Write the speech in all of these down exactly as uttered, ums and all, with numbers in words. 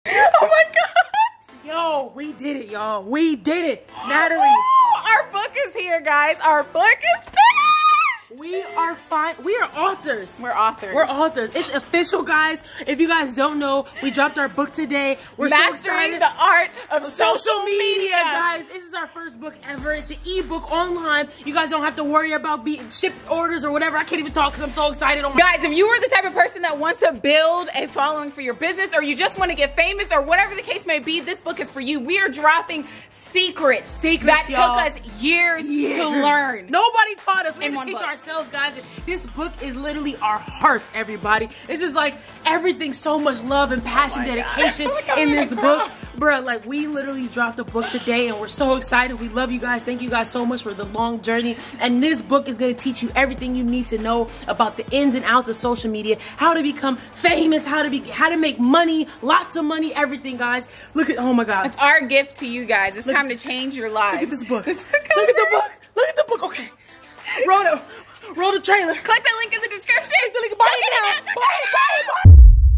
Oh my god! Yo, we did it, y'all. We did it. Natalie. Oh, our book is here, guys. Our book is finished. We are fine. We are authors. We're authors. We're authors. It's official, guys. If you guys don't know, we dropped our book today. We're Mastering so excited. the art of social, social media, media, guys. This is our first book ever. It's an ebook online. You guys don't have to worry about being shipped orders or whatever. I can't even talk because I'm so excited. Oh my Guys, if you are the type of person that wants to build a following for your business, or you just want to get famous, or whatever the case may be, this book is for you. We are dropping secrets, Secrets, that y'all. took us years, Years. to learn. Nobody taught us. We In had one to teach book. ourselves, guys. This book is literally our hearts, everybody. It's just like everything, so much love and passion, Oh my dedication God. I'm in gonna this cry. book. Bruh, like we literally dropped a book today and we're so excited. We love you guys. Thank you guys so much for the long journey. And this book is gonna teach you everything you need to know about the ins and outs of social media, how to become famous, how to be, how to make money, lots of money, everything, guys. Look at, oh my God. It's our gift to you guys. It's Look time at to this- change your lives. Look at this book. This is Look at the book. Look at the book. Okay. Roll the, roll the trailer. Click the link in the description. Click the link. Buy it now. Buy it, buy it, buy it.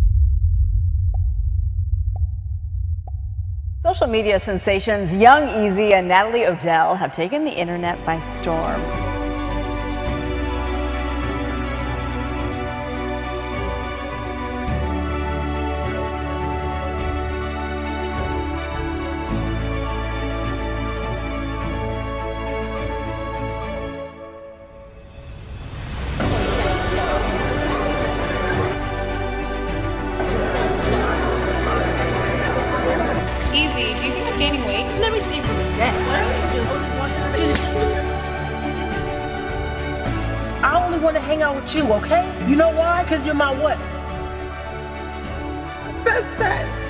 Social media sensations Young Easy and Natalie Odell have taken the internet by storm. Easy. Do you think I'm gaining weight? Let me see from the back. I only want to hang out with you, okay? You know why? Because you're my what? Best friend.